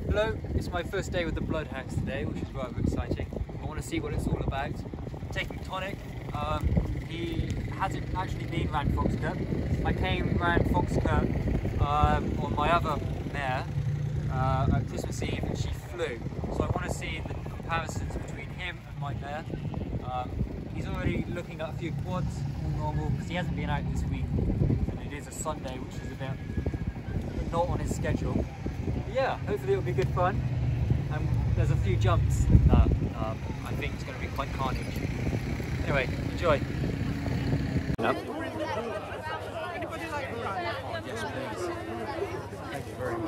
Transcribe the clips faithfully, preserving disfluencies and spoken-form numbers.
Hello, it's my first day with the Bloodhounds today, which is rather exciting. I want to see what it's all about. I'm taking Tonic. Um, he hasn't actually been around Foxcote. I came around Foxcote um, on my other mare uh, at Christmas Eve, and she flew. So I want to see the comparisons between him and my mare. Um, he's already looking at a few quads, all normal, because he hasn't been out this week, and it is a Sunday, which is a bit not on his schedule. Yeah, hopefully it'll be good fun. And there's a few jumps that um, I think it's going to be quite carnage. Anyway, enjoy. Yep. Yes, please. Thank you very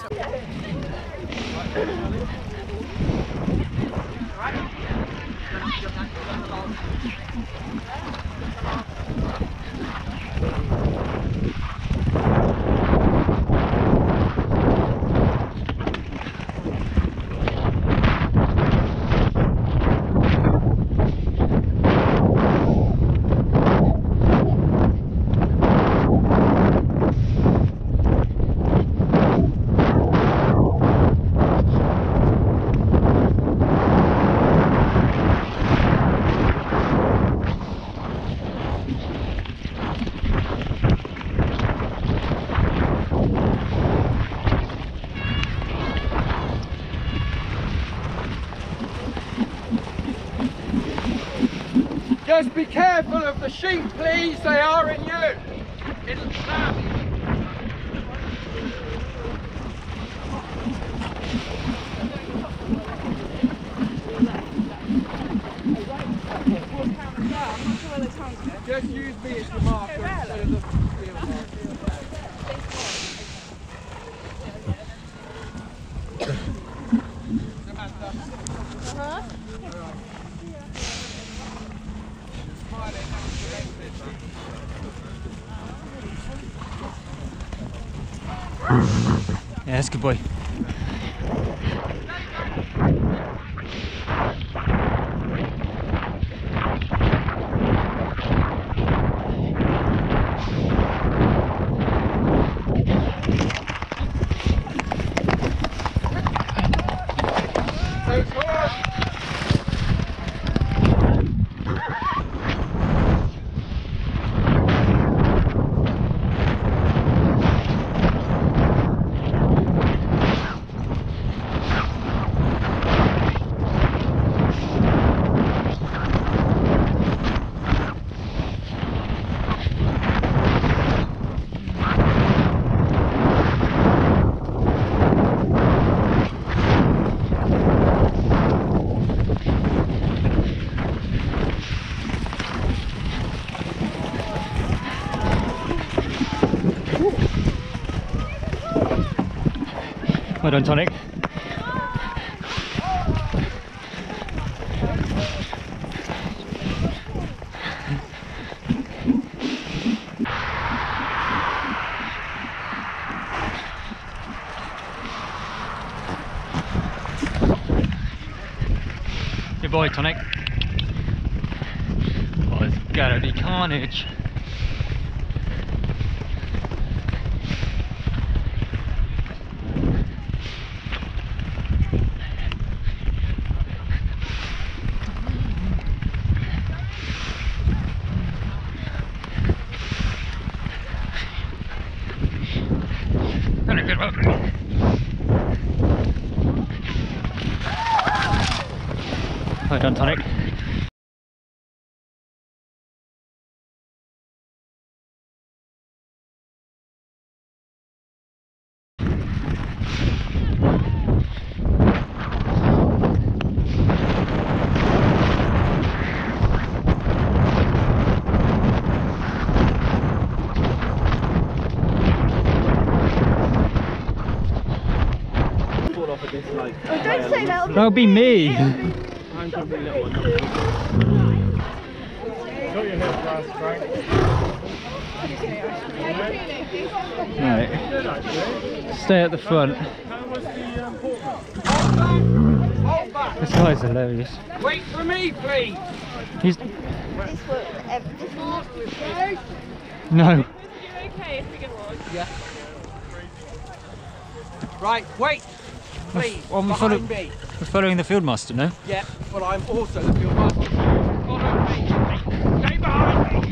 Just be careful of the sheep, please. They are in you. It'll snap. Just use me as the marker instead of the field marker. Uh-huh. Yeah, that's a good boy. Well done, Tonic. Good boy, Tonic. Oh, it's gotta be carnage. Well done, Tonic. Oh, don't say that. That'll be me. I'm going to be a little one. Got your head fast, Frank. Right. Stay at the front. How was the um, portman? Hold back! This guy's hilarious. Wait for me, please! He's... This works every No. You're okay if we get one. Yeah. Right, wait! please, well, we're, behind follow, me. we're following the field master, no? Yeah, but I'm also the field master. Follow me. Stay behind me.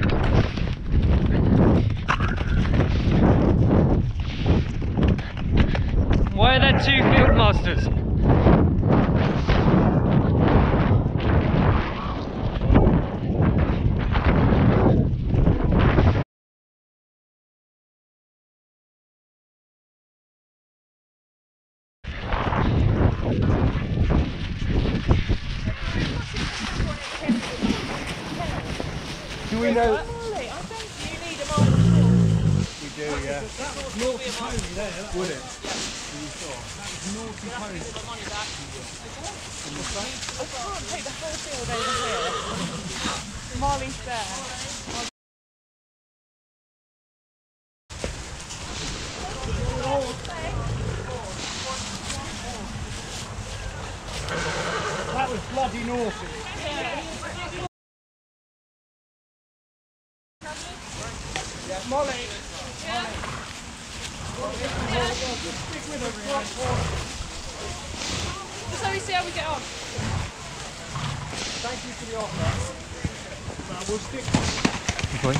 Why are there two field masters? Do we know? I think you need a mile. We do, yeah. Naughty pony there. Would it? I can't take the whole field over here. Molly's there. That was bloody naughty. Yeah, Molly. Just let me see how we get on. Thank you for the offer. But we'll stick. Okay.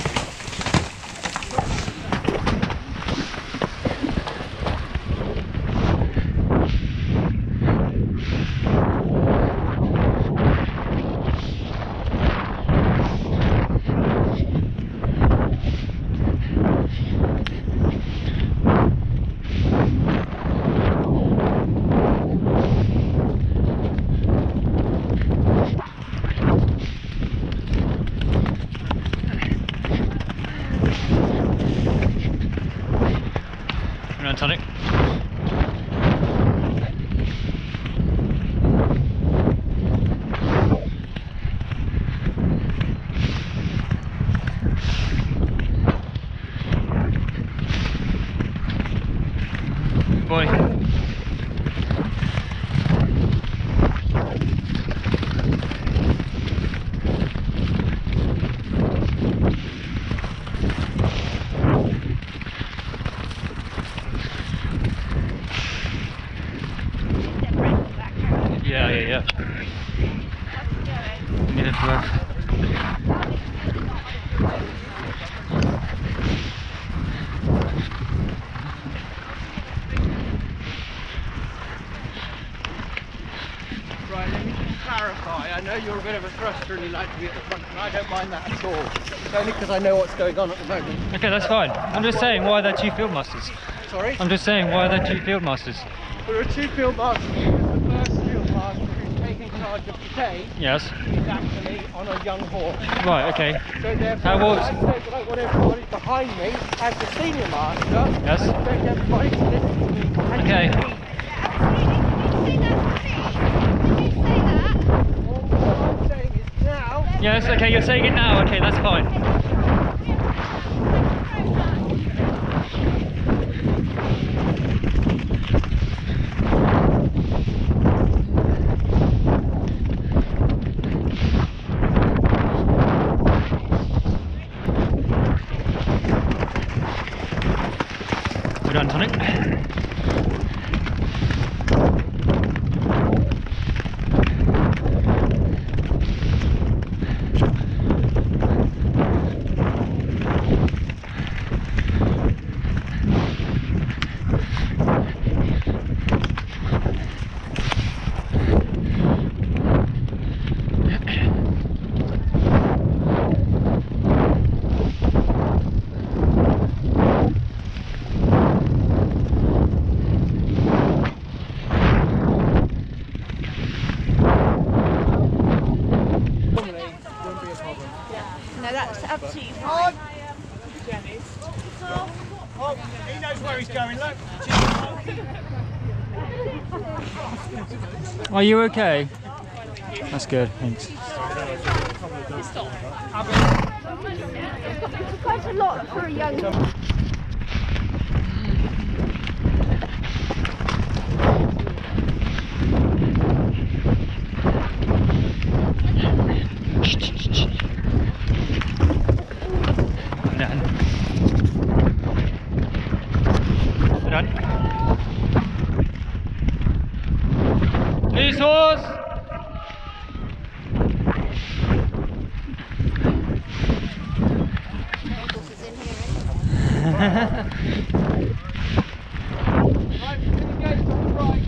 Tonic. Good boy. Yeah, yeah, yeah. Need it to work. Right, let me just clarify. I know you're a bit of a thruster and you like to be at the front, and I don't mind that at all. It's only because I know what's going on at the moment. Okay, that's fine. I'm just saying, why are there two field masters? Sorry? I'm just saying, why are there two field masters? There are two field masters. The first field master who's taking charge of today Yes. is actually on a young horse. Right, okay. So therefore, How was- I said that I want everybody behind me as the senior master. Yes. I expect everybody to listen to me. And Okay. to me. All I'm saying is now. Yes, okay, you're saying it now. Okay, that's fine. We're done, Tonic. No, that's absolutely fine. Oh, he knows where he's going, look. Are you okay? That's good, thanks. It's quite a lot for a young. Done. Done. Right, engaged on the right.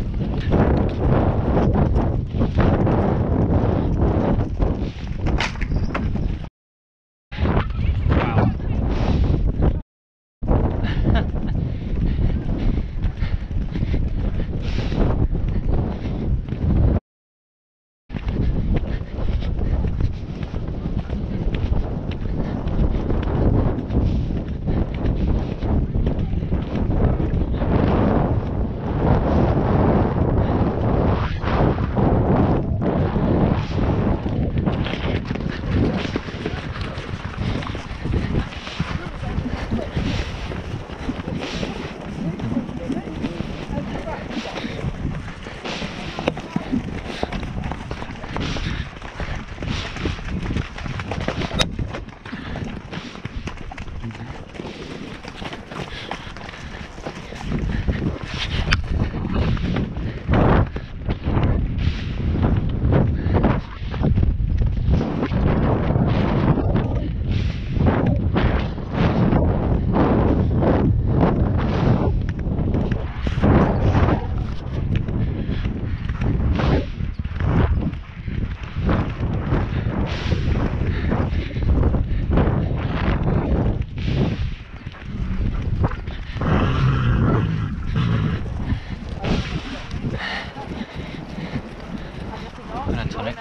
And a tonic.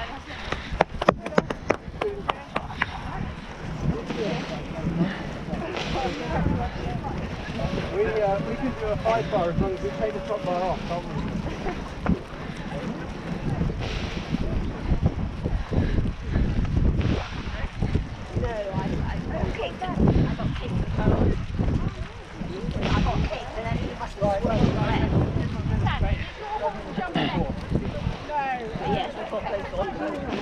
We, uh, we can do a five bar as long as we take the top bar off, can't we? No, I, I got kicked. I got kicked the car off. I got kicked and then he must have swirled my leg. But yes, I've got both on.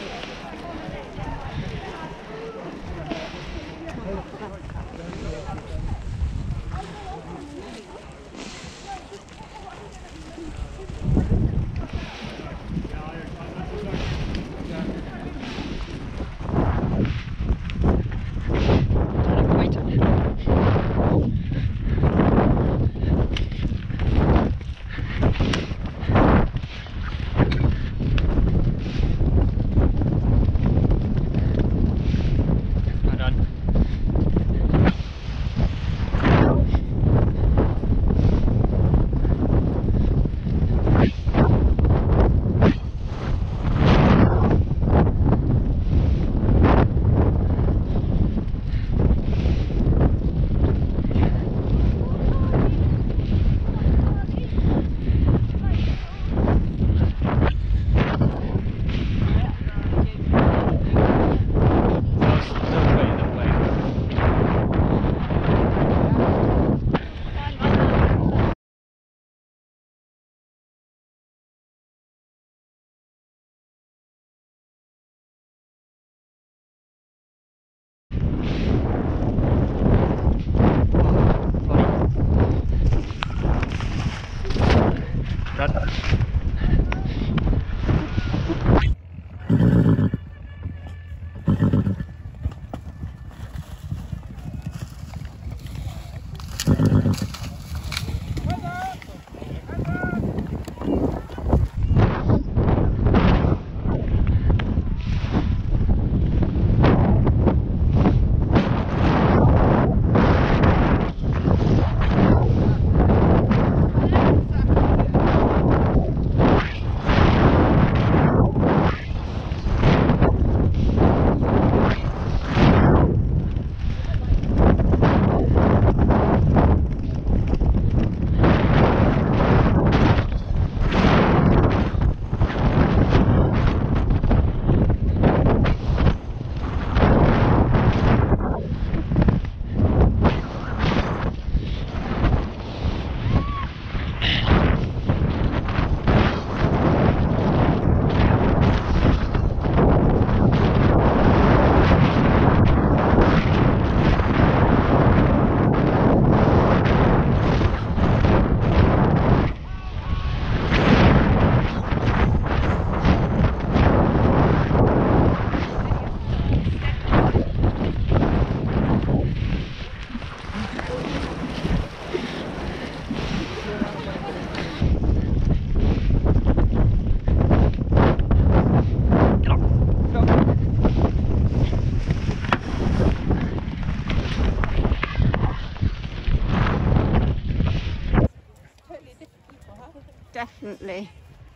definitely.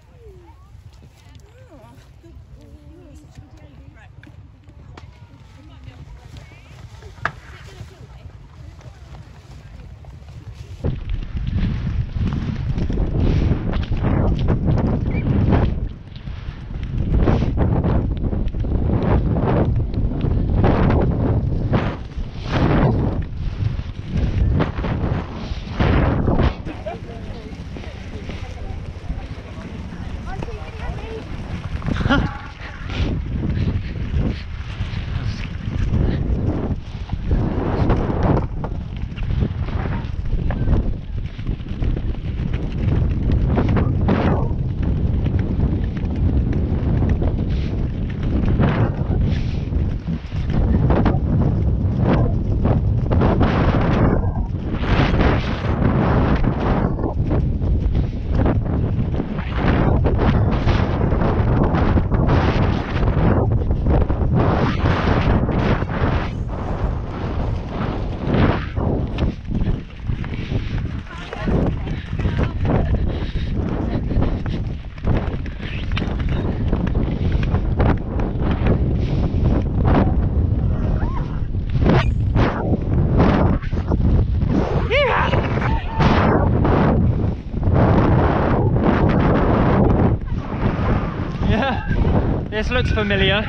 This looks familiar.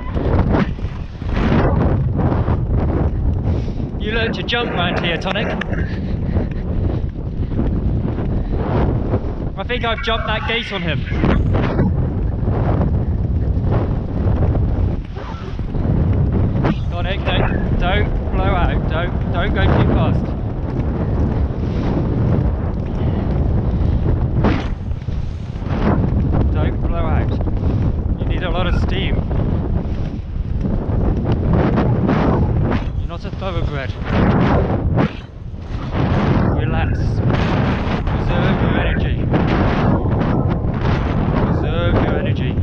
You learned to jump round here, Tonic. I think I've jumped that gate on him. Tonic, don't, don't blow out. Don't, don't go too fast. Don't blow out. You need a lot of steam. You're not a thoroughbred. Relax. Preserve your energy. Preserve your energy.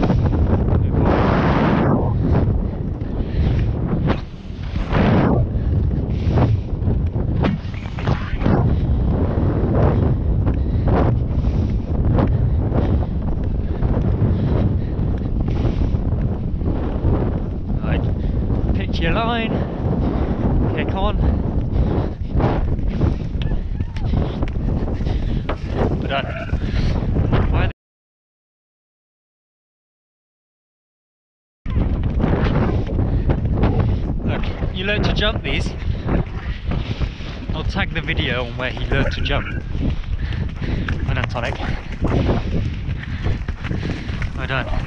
Your line, kick on. We're done. Why Look, you learned to jump these. I'll tag the video on where he learned to jump. Well done, Tonic. Well done.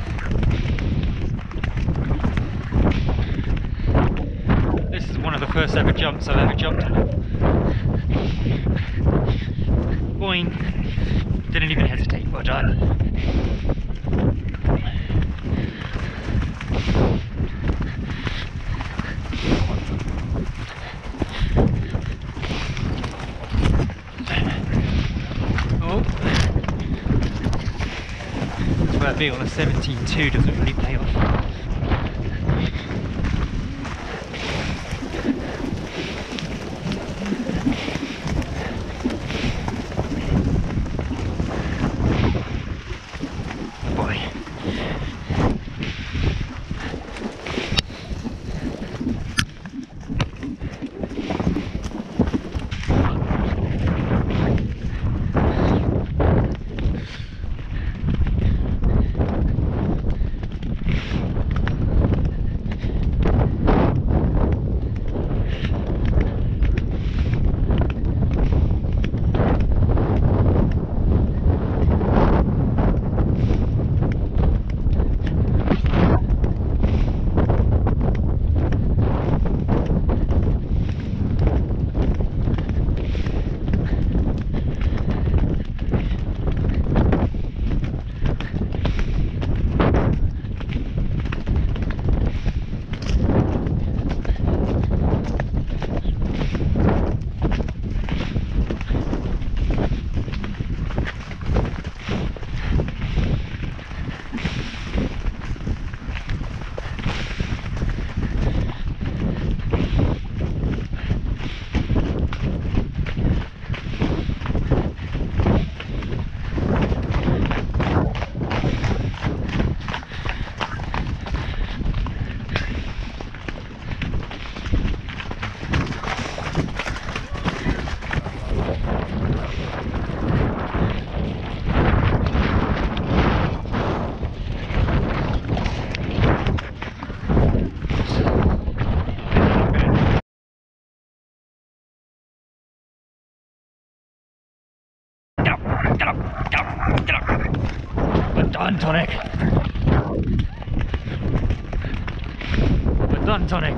This is one of the first ever jumps I've ever jumped on. Boing! Didn't even hesitate. Well done. Oh! That's where being on a seventeen two doesn't really pay off. done, Tonic. We're done, Tonic.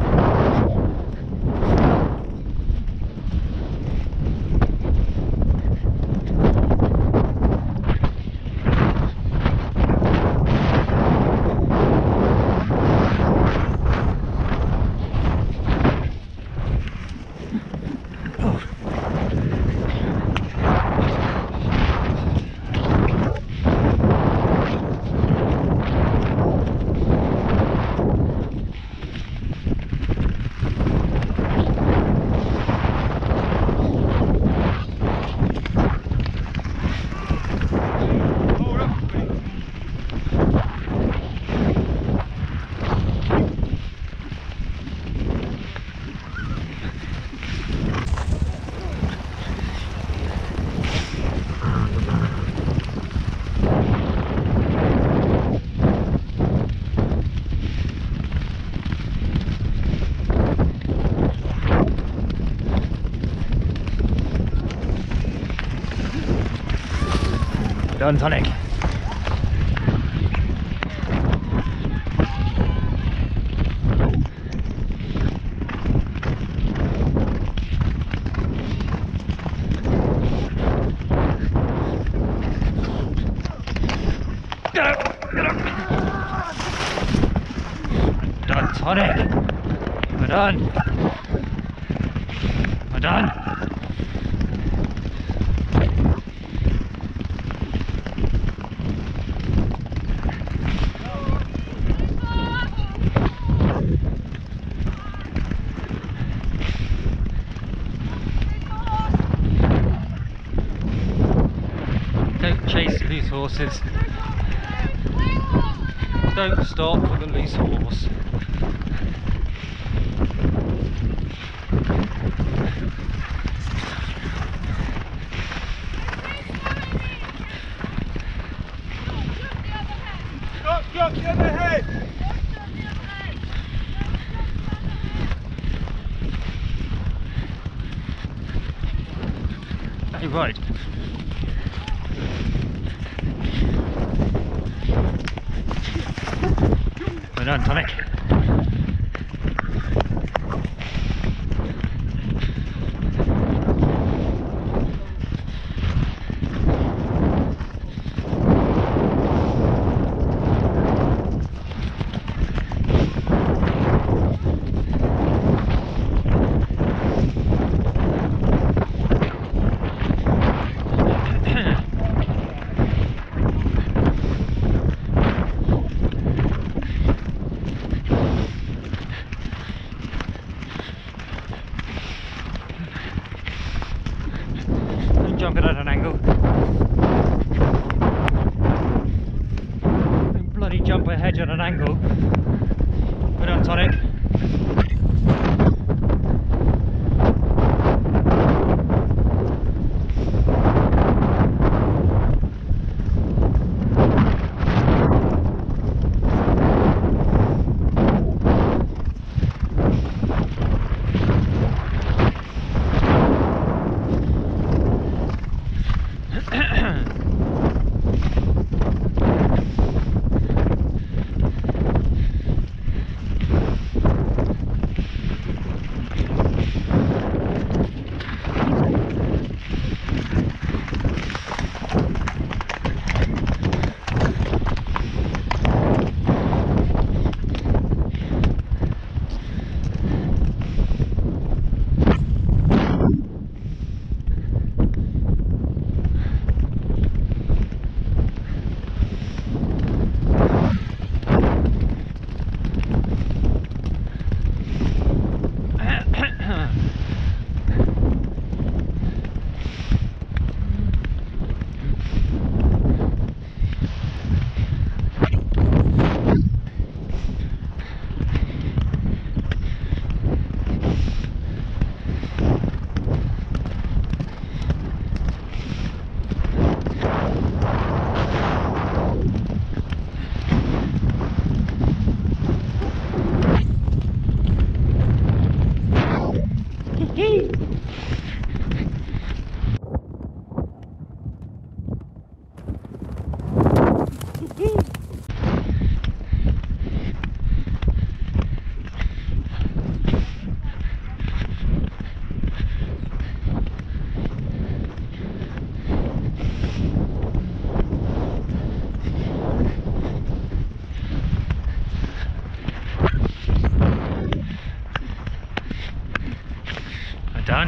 Done, Tonic. Done, Tonic. We're done. We're done. Don't chase these horses. Don't stop for the loose horse. Stop, stop, the other head! Hey, right. We're done, Tonic. Jump it at an angle. Don't bloody jump a hedge at an angle. We're done, Tonic.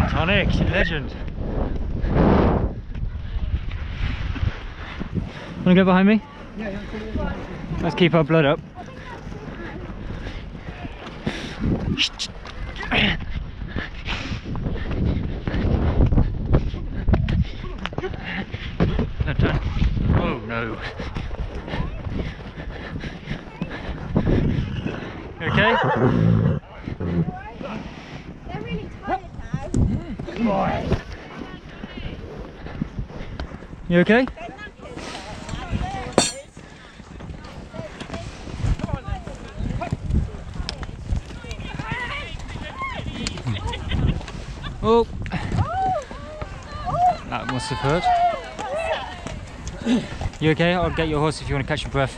Tonic, legend. Wanna go behind me? Yeah, yeah. Let's keep our blood up. No turn. Oh no. You okay? They're really tired now. You okay? Oh, that must have hurt. You okay? I'll get your horse if you want to catch your breath.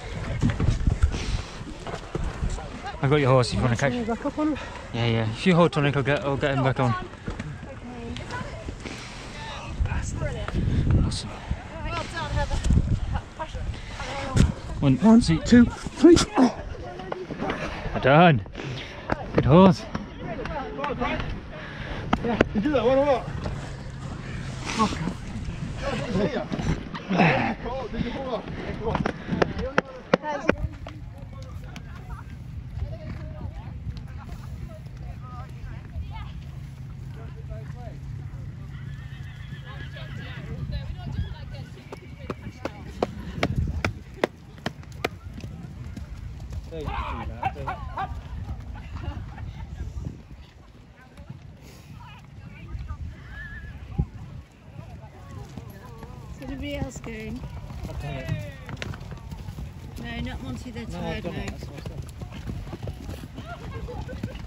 I've got your horse if you want to catch. Yeah, yeah. If you hold Tonic, I'll get, I'll get him back on. Awesome. One, one, two, two, three. Well done. Good horse. Yeah, you do that one or what? Did you fall off? Come on. Is anybody else going? No, not Monty, they're tired now.